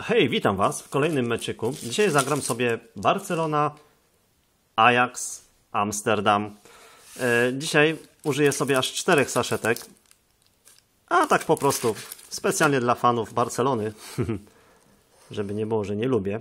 Hej, witam Was w kolejnym meczyku. Dzisiaj zagram sobie Barcelona, Ajax, Amsterdam. Dzisiaj użyję sobie aż 4 saszetek. A tak po prostu, specjalnie dla fanów Barcelony. Żeby nie było, że nie lubię.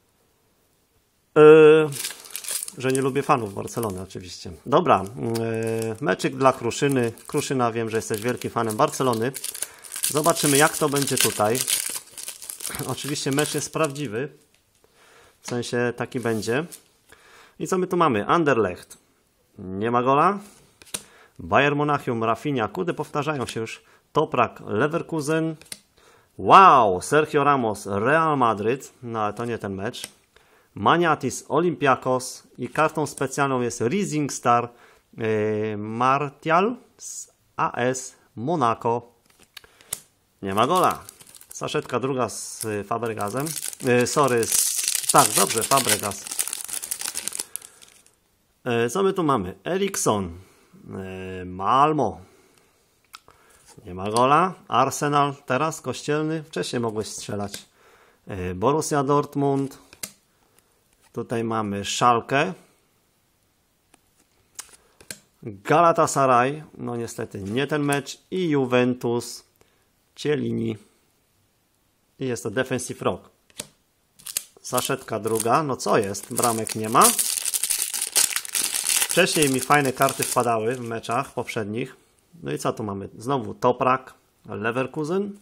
Że nie lubię fanów Barcelony oczywiście. Dobra, meczyk dla Kruszyny. Kruszyna, wiem, że jesteś wielkim fanem Barcelony. Zobaczymy, jak to będzie tutaj. Oczywiście mecz jest prawdziwy. W sensie taki będzie. I co my tu mamy? Anderlecht. Nie ma gola. Bayern Monachium, Rafinha. Kudy powtarzają się już. Toprak, Leverkusen. Wow! Sergio Ramos, Real Madrid. No ale to nie ten mecz. Maniatis, Olympiakos. I kartą specjalną jest Rising Star Martial z AS Monaco. Nie ma gola. Saszetka druga z Fabregasem. Tak, dobrze, Fabregas. Co my tu mamy? Eriksson. Malmo. Nie ma gola. Arsenal teraz, Kościelny. Wcześniej mogłeś strzelać. Borussia Dortmund. Tutaj mamy Schalke. Galatasaray. No niestety nie ten mecz. I Juventus. Cielini. I jest to Defensive Rock. Saszetka druga. No co jest? Bramek nie ma. Wcześniej mi fajne karty wpadały w meczach poprzednich. No i co tu mamy? Znowu Toprak, Leverkusen.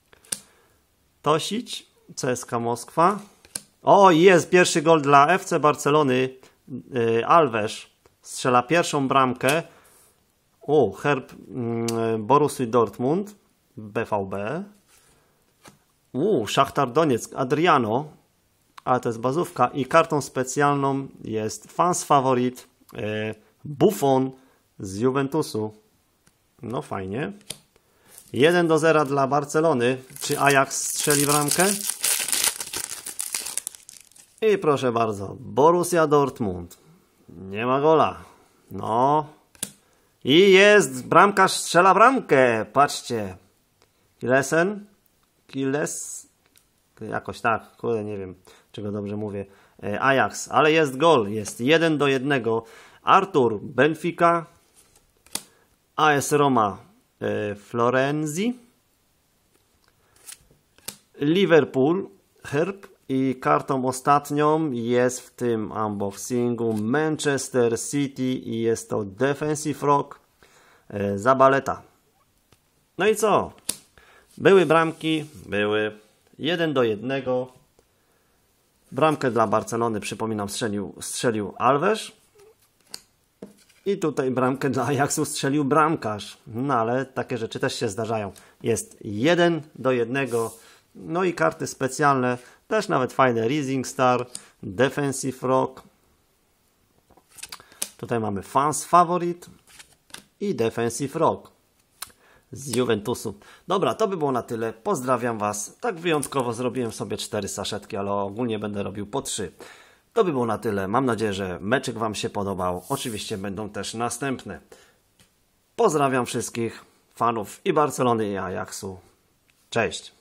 Tosić, CSKA Moskwa. O, jest pierwszy gol dla FC Barcelony. Alves strzela pierwszą bramkę. O, herb Borussii Dortmund. BVB. Szachtar Donieck, Adriano, ale to jest bazówka i kartą specjalną jest fans faworit Buffon z Juventusu. No fajnie. 1-0 dla Barcelony. Czy Ajax strzeli bramkę? I proszę bardzo, Borussia Dortmund. Nie ma gola. No. I jest, bramkarz strzela bramkę. Patrzcie. Kiles, jakoś tak, kurde, nie wiem, czego dobrze mówię. Ajax, ale jest gol, jest 1-1. Artur, Benfica, AS Roma, Florenzi, Liverpool, herb i kartą ostatnią jest w tym unboxingu Manchester City i jest to Defensive Rock, Zabaleta. No i co? Były bramki, były 1-1. Bramkę dla Barcelony, przypominam, strzelił Alves. I tutaj bramkę dla Ajaxu strzelił bramkarz. No ale takie rzeczy też się zdarzają. Jest 1-1. No i karty specjalne, też nawet fajne. Rising Star, Defensive Rock. Tutaj mamy Fans Favorite i Defensive Rock z Juventusu. Dobra, to by było na tyle. Pozdrawiam Was. Tak wyjątkowo zrobiłem sobie 4 saszetki, ale ogólnie będę robił po 3. To by było na tyle. Mam nadzieję, że meczek Wam się podobał. Oczywiście będą też następne. Pozdrawiam wszystkich fanów i Barcelony i Ajaxu. Cześć!